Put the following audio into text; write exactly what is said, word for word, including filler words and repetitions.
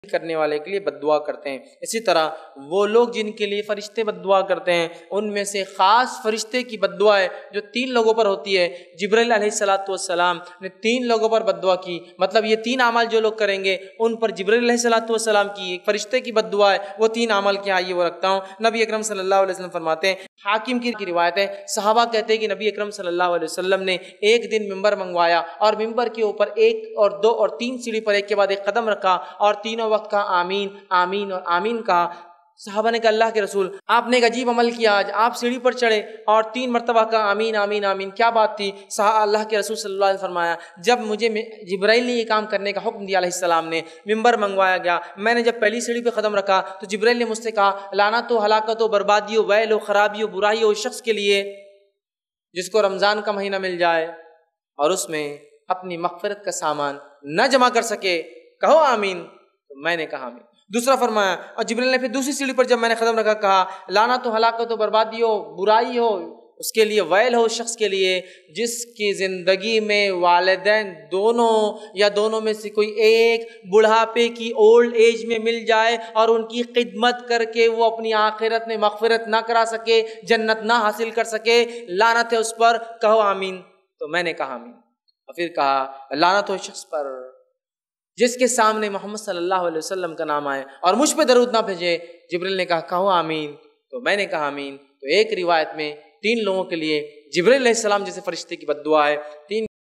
کرنے والے کے لیے بد دعا کرتے ہیں۔ اسی طرح وہ لوگ جن کے لیے فرشتے بد دعا کرتے ہیں ان میں سے خاص فرشتے کی بد دعا ہے جو تین لوگوں پر ہوتی ہے۔ جبرائیل علیہ الصلوۃ والسلام نے تین لوگوں پر بد دعا کی، مطلب یہ تین اعمال جو لوگ کریں گے ان پر جبرائیل علیہ الصلوۃ والسلام کی ایک فرشتے کی بد دعا ہے، وہ تین اعمال کیا آئیے وہ رکھتا ہوں۔ نبی اکرم صلی اللہ علیہ وسلم فرماتے ہیں، حاکم کی روایت ہے، صحابہ کہتے ہیں کہ نبی اکرم صلی اللہ علیہ وسلم نے ایک دن ممبر منگوایا اور ممبر کے اوپر ایک اور دو اور تین سیڑھی پر ایک کے بعد ایک قدم رکھا اور تینوں وقت کہا آمین آمین اور آمین کہا۔ صحابہ نے کہا اللہ کے رسول آپ نے ایک عجیب عمل کیا، آج آپ سیڑھی پر چڑھے اور تین مرتبہ کہا آمین آمین آمین، کیا بات تھی؟ صحابہ اللہ کے رسول صلی اللہ علیہ وسلم فرمایا جب مجھے جبرائیل نے یہ کام کرنے کا حکم دیا علیہ السلام نے، ممبر منگوایا گیا، میں نے جب پہلی سیڑھی پہ قدم رکھا تو جبرائیل نے مجھ سے کہا لعنت و ہلاکت و بربادی و ویل و خرابی و برائی و شخص کے لیے جس کو رمضان کا مہینہ مل جائے اور اس میں اپنی مغفرت کا سامان نہ جمع کر سکے، کہو آمین۔ تو میں نے کہا آمین۔ دوسرا فرمایا اور جبرائیل نے پھر دوسری سیڑھی پر جب میں نے قدم رکھا کہا لعنت و ہلاکت و بربادی ہو برائی ہو اس کے لیے، ویل ہو شخص کے لیے جس کی زندگی میں والدین دونوں یا دونوں میں سے کوئی ایک بڑھاپے کی اولڈ ایج میں مل جائے اور ان کی خدمت کر کے وہ اپنی آخرت میں مغفرت نہ کرا سکے، جنت نہ حاصل کر سکے، لعنت ہے اس پر، کہو آمین۔ تو میں نے کہا آمین۔ اور پھر کہا لعنت ہو شخص پر جس کے سامنے محمد صلی اللہ علیہ وسلم کا نام آئے اور مجھ پہ درود نہ بھیجے۔ جبرائیل نے کہا کہو آمین، تو میں نے کہا آمین۔ تو ایک روایت میں تین لوگوں کے لیے جبرائیل علیہ السلام جیسے فرشتے کی بد دعا ہے، تین